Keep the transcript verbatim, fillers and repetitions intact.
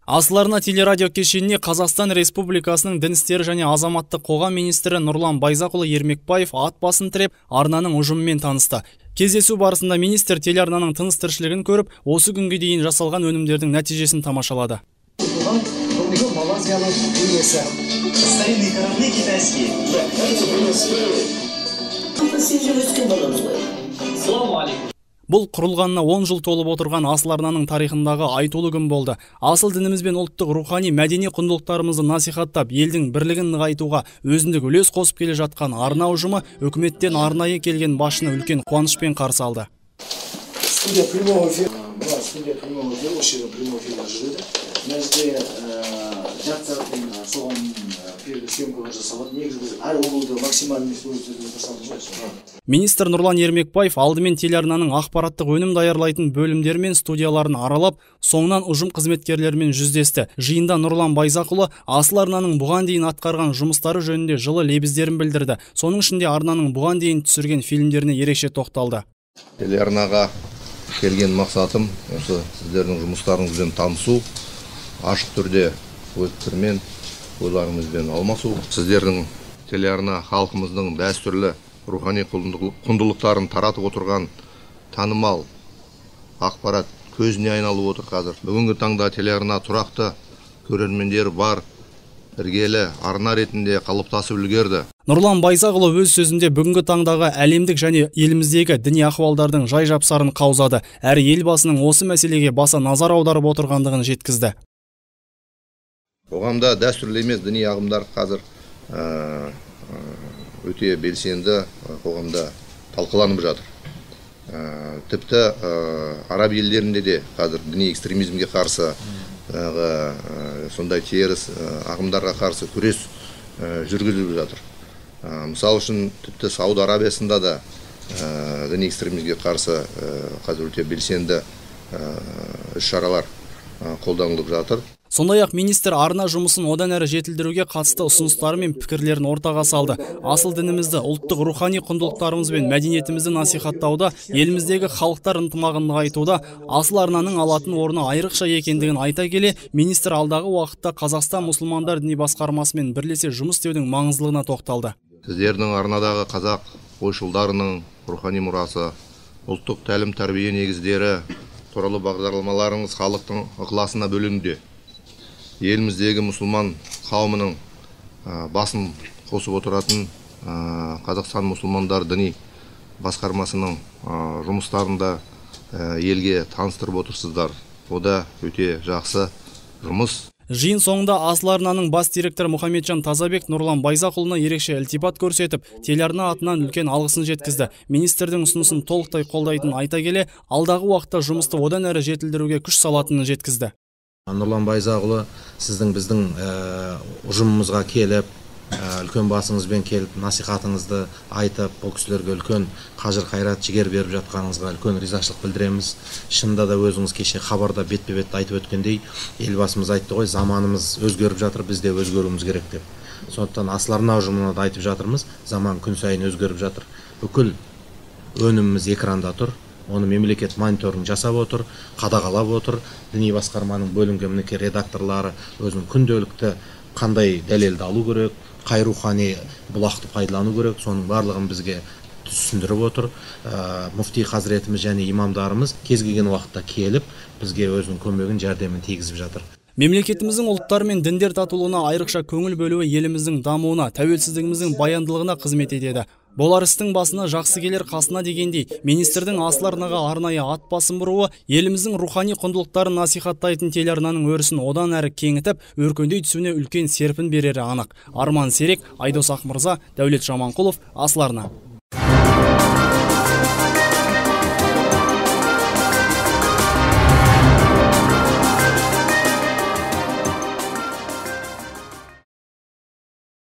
Асыл арна телерадио кешеніне Қазақстан Республикасының дін істері және азаматтық қоғам министрі Нұрлан Байзақұлы Ермекбаев ат басын тіреп, арнаның ұжымымен танысты. Кездесу барысында министр телеарнаның тыныс-тіршілігін көріп, осы күнге дейін жасалған өнімдердің нәтижесін тамашалады. Бұл құрылғанына он жыл толып отырған Асыл арнаның тарихындағы айтулы күн болды. Асыл дініміз бен ұлттық рухани мәдени құндылықтарымызды насихаттап, елдің бірлігін нығайтуға өзіндік үлес қосып келе жатқан арна ұжымы үкіметтен арнайы келген басшыны үлкен қуанышпен қарсы алды. Студия прямого эфира, студия прямого эфира, осы прямого эфира жүреді. Мәзде жаттардың соған съемкалар жасалады. Негізі әр облыда максимальный студия жасалды. Министр Нұрлан Ермекбаев алдымен телеарнаның ақпараттық өнім даярлайтын бөлімдері мен студияларын аралап, соңынан ұжым қызметкерлерімен жүздесті. Жиында Нұрлан Байзақұлы Асыл арнаның бұған дейін атқарған жұмыстары жөнінде жылы лебіздерін білдірді. Соның ішінде арнаның бұған дейін түсірген фильмдеріне ерекше тоқталды. Телеарнаға келген мақсатым осы сіздердің жұмыстарыңызбен танысу, ашық түрде ой-пікірмен, ойларыңызбен алмасу. Сіздердің телеарна халқымыздың дәстүрлі рухани құндылықтарын таратып отырған танымал ақпарат көзіне айналып отыр қазір. Бүгінгі таңда телеарна тұрақты көрермендері бар, іргелі арна ретінде қалыптасып үлгерді. Нұрлан Байзақұлы өз сөзінде бүгінгі таңдағы әлемдік және еліміздегі діни ахуалдардың жай-жапсарын қаузады. Әрі елбасының осы мәселеге баса назар аударып отырғандығын жеткізді. Қоғамда дәстүрлі емес діни ағымдар қазір өте белсенді қоғамда талқыланып жатыр. Тіпті араб елдерінде де қазір діни экстремизмге қарсы, сондай теріс ағымдарға қарсы күрес жүргізіліп жатыр. Мысал үшін тіпті Сауд Арабиясында да діни экстремизмге қарсы қазір өте белсенді іс-шаралар қолданылып жатыр. Сондай-ақ министр арна жұмысын одан әрі жетілдіруге қатысты ұсыныстары мен пікірлерін ортаға салды. Асыл дінімізді, ұлттық рухани құндылықтарымыз бен мәдениетімізді насихаттауда, еліміздегі халықтар ынтымағын нығайтуда Асыл арнаның алатын орны айрықша екендігін айта келе, министр алдағы уақытта Қазақстан мұсылмандар діни басқармасымен бірлесе жұмыс істеудің маңыздылығына тоқталды. Сіздердің арнадағы қазақ ойшылдарының рухани мұрасы, ұлттық тәлім-тәрбие негіздері туралы бағдарламаларыңыз халықтың ықыласына бөлінуде. Еліміздегі мұсылман қауымының басын қосып отыратын Қазақстан мұсылмандар діни басқармасының жұмыстарында елге таныстырып отырсыздар. О да өте жақсы жұмыс. Жиын соңында Асыл арнаның бас директоры Мұхамеджан Тазабек Нұрлан Байзақұлына ерекше ілтипат көрсетіп, телеарна атынан үлкен алғысын жеткізді. Министрдің ұсынысын толықтай қолдайтынын айта келе, алдағы уақытта жұмысты одан әрі жетілдіруге күш салатынын жеткізді. Нұрлан Байзақұлы, сіздің біздің ұжымымызға келіп, үлкен басыңызбен келіп, насихатыңызды айтып, бұл кісілерге үлкен қажыр қайрат жігер беріп жатқаныңызға үлкен ризашылық білдіреміз. Шынында да өзіңіз кеше хабарда бетпе-бет айтып өткендей, елбасымыз айтты ғой, заманымыз өзгеріп жатыр, біз де өзгеруіміз керек деп. Сондықтан Асыл арна ұжымына да айтып жатырмыз, заман күн сайын өзгеріп жатыр. Бүкіл өніміміз экранда тұр. Оны мемлекет мониторинг жасап отыр, қадағалап отыр. Діни басқарманың бөлінген мінекей редакторлары өзінің күнделікті қандай дәлелді алу керек, қай рухани бұлақты пайдалану керек, соның барлығын бізге түсіндіріп отыр. Мүфти хазіретіміз және имамдарымыз кез келген уақытта келіп, бізге өзінің көмегін, жәрдемін тигізіп жатыр. Мемлекетіміздің ұлттар мен діндер татулығына айрықша көңіл бөлуі еліміздің дамуына, тәуелсіздігіміздің баяндылығына қызмет етеді. Болар істің басына жақсы келер қасына дегендей, министрдің Асыл арнаға арнайы ат басын бұруы еліміздің рухани құндылықтарын насихаттайтын телеарнаның өрісін одан әрі кеңітіп, өркендей түсуіне үлкен серпін берері анық. Арман Серек, Айдос Ақмырза, Дәулет Жаманқұлов, Асыл арна.